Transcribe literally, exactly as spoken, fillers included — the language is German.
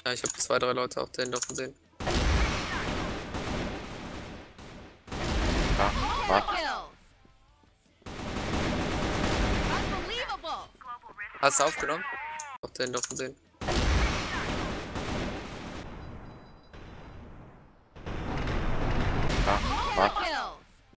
Ja, ich habe zwei, drei Leute auch dahinter gesehen. Ja, warte. Hast du aufgenommen? Auch dahinter gesehen.